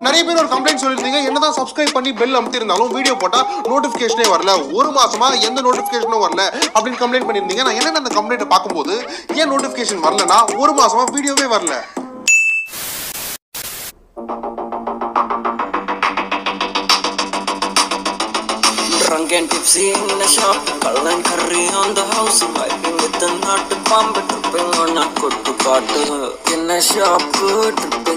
நிறைய பேர் ஒரு கம்ப்ளைண்ட் சொல்லியிருந்தீங்க, என்னதான் சப்ஸ்கிரைப் பண்ணி பெல் அமுத்திருந்தாலும் வீடியோ போட்டா நோட்டிபிகேஷனே வரல, ஒரு மாசமா எந்த நோட்டிபிகேஷனும் வரல அப்படின்னு கம்ப்ளைண்ட் பண்ணியிருந்தீங்க. நான் என்னென்ன அந்த கம்ப்ளைண்ட் பார்க்கும்போது ஏன் நோட்டிபிகேஷன் வரலனா ஒரு மாசமா வீடியோவே வரல. Drunk and tipsy in a shop, cull and curry on the house, vibing with the nut bomb, tripping on a good to got in a shop, tripping